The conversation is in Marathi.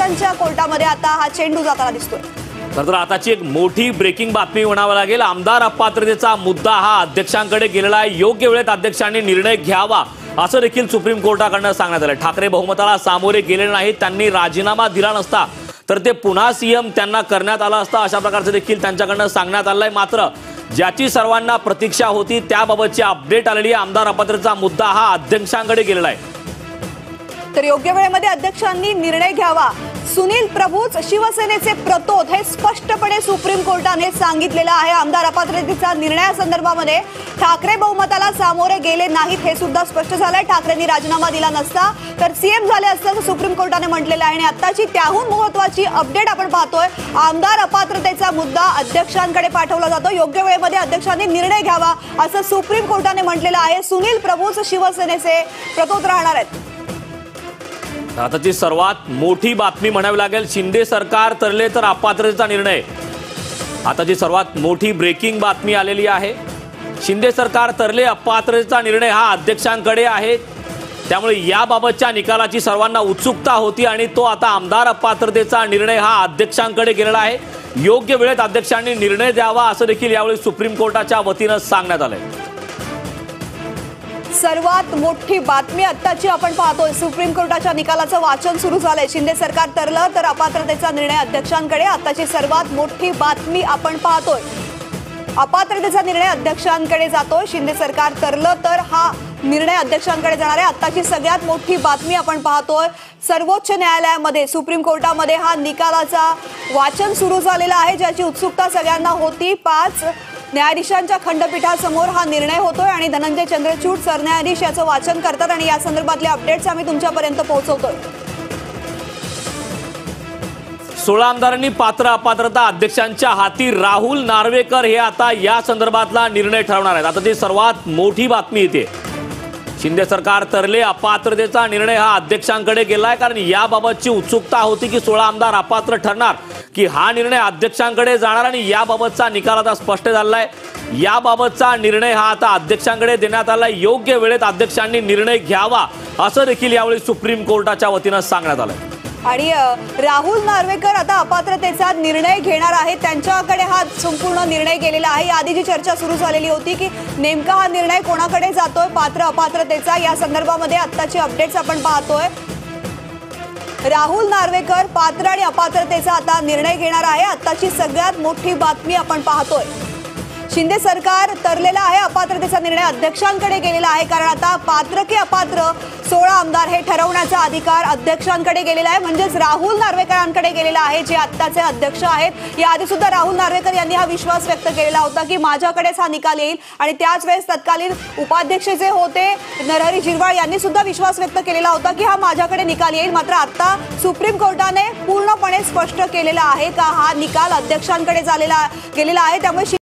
न्यायाधीशांच्या कोर्टामध्ये आता हा चेंडू जाताना दिसतोय। तर आताची एक मोठी ब्रेकिंग बातमी म्हणावं लागेल। आमदार अपात्रतेचा मुद्दा हा अध्यक्षांकडे गेलेला आहे। योग्य वेळेत अध्यक्षांनी निर्णय घ्यावा असं देखील सुप्रीम कोर्टाकडून सांगण्यात आलं। ठाकरे बहुमताला सामोरे गेले नाहीत, त्यांनी राजीनामा दिला नसता तर ते पुन्हा सीएम त्यांना करण्यात आला असता, अशा प्रकारचं देखील त्यांच्याकडून सांगण्यात आलंय। मात्र ज्याची सर्वांना प्रतीक्षा होती त्याबाबतची अपडेट आलेली आहे। आमदार अपात्रतेचा मुद्दा हा अध्यक्षांकडे गेलेला आहे। तर योग्य वेळेमध्ये अध्यक्षांनी निर्णय घ्यावा। सुनील प्रभूच शिवसेनेचे प्रतोद हे स्पष्टपणे सुप्रीम कोर्टाने सांगितलेलं आहे। आमदार अपात्रतेचा निर्णयासंदर्भामध्ये ठाकरे बहुमताला सामोरे गेले नाहीत हे सुद्धा स्पष्ट झालंय। ठाकरेंनी राजीनामा दिला नसता तर सीएम झाले असतं सुप्रीम कोर्टाने म्हटलेलं आहे। आणि आताची त्याहून महत्त्वाची अपडेट आपण पाहतोय, आमदार अपात्रतेचा मुद्दा अध्यक्षांकडे पाठवला जातो। योग्य वेळेमध्ये अध्यक्षांनी निर्णय घ्यावा असं सुप्रीम कोर्टाने म्हटलेलं आहे। सुनील प्रभूच शिवसेनेचे प्रतोद राहणार आहेत। आताची सर्वात मोठी बातमी म्हणावी लागेल, शिंदे सरकार तरले तर अपात्रतेचा निर्णय। आताची सर्वात मोठी ब्रेकिंग बातमी आलेली आहे। शिंदे सरकार तरले अपात्रतेचा निर्णय हा अध्यक्षांकडे आहे। त्यामुळे याबाबतच्या निकालाची सर्वांना उत्सुकता होती आणि तो आता आमदार अपात्रतेचा निर्णय हा अध्यक्षांकडे गेलेला आहे। योग्य वेळेत अध्यक्षांनी निर्णय द्यावा असं देखील यावेळी सुप्रीम कोर्टाच्या वतीनं सांगण्यात आलंय। सर्वात मोठी बातमी आत्ताची आपण पाहतोय, सुप्रीम कोर्टाच्या निकालाचं वाचन सुरू झालंय। शिंदे सरकार तरलं तर अपात्रतेचा निर्णय अध्यक्षांकडे। आत्ताची सर्वात मोठी बातमी आपण पाहतोय, अपात्रतेचा निर्णय अध्यक्षांकडे जातोय। शिंदे सरकार तरलं तर हा निर्णय अध्यक्षांकडे जाणार आहे। आत्ताची सगळ्यात मोठी बातमी आपण पाहतोय, सर्वोच्च न्यायालयामध्ये सुप्रीम कोर्टामध्ये हा निकालाचा वाचन सुरू झालेला आहे, ज्याची उत्सुकता सगळ्यांना होती। 5 न्यायाधीशांच्या खंडपीठासमोर हा निर्णय होतोय आणि धनंजय चंद्रचूड सरन्यायाधीश याचं वाचन करतात आणि या संदर्भातले अपडेट्स आम्ही तुमच्यापर्यंत पोहोचवतोय। 16 आमदारांनी पात्र अपात्रता अध्यक्षांच्या हाती। राहुल नार्वेकर हे आता या संदर्भातला निर्णय ठरवणार आहेत। आता ती सर्वात मोठी बातमी येते, शिंदे सरकार तरले अपात्रतेचा निर्णय हा अध्यक्षांकडे गेलाय। कारण याबाबतची उत्सुकता होती की 16 आमदार अपात्र ठरणार की हा निर्णय अध्यक्षांकडे जाणार आणि याबाबतचा निकाल आता स्पष्ट झालाय। याबाबतचा निर्णय हा आता अध्यक्षांकडे देण्यात आलाय। योग्य वेळेत अध्यक्षांनी निर्णय घ्यावा असं देखील यावेळी सुप्रीम कोर्टाच्या वतीनं सांगण्यात आलंय। आणि राहुल नार्वेकर आता अपात्रतेचा निर्णय घेणार आहेत, त्यांच्याकडे हा संपूर्ण निर्णय गेलेला आहे। याआधी जी चर्चा सुरू झालेली होती की नेमका हा निर्णय कोणाकडे जातोय पात्र अपात्रतेचा, या संदर्भामध्ये आत्ताची अपडेट्स आपण पाहतोय। राहुल नार्वेकर पात्र आणि अपात्रतेचा आता निर्णय घेणार आहे। आत्ताची सगळ्यात मोठी बातमी आपण पाहतोय, शिंदे सरकार तरलेला आहे, अपात्रतेचा निर्णय अध्यक्षांकडे गेलेला आहे। कारण आता पात्र की अपात्र 16 आमदार हे ठरवण्याचा अधिकार अध्यक्षांकडे गेलेला आहे, म्हणजेच राहुल नार्वेकरांकडे गेलेला आहे, जे आत्ताचे अध्यक्ष आहेत। याआधी सुद्धा राहुल नार्वेकर यांनी हा विश्वास व्यक्त केलेला होता की माझ्याकडेच हा निकाल येईल आणि त्याच वेळेस तत्कालीन उपाध्यक्ष जे होते नरहरी झिरवाळ यांनी सुद्धा विश्वास व्यक्त केलेला होता की हा माझ्याकडे निकाल येईल। मात्र आता सुप्रीम कोर्टाने पूर्णपणे स्पष्ट केलेला आहे का हा निकाल अध्यक्षांकडे गेलेला आहे। त्यामुळे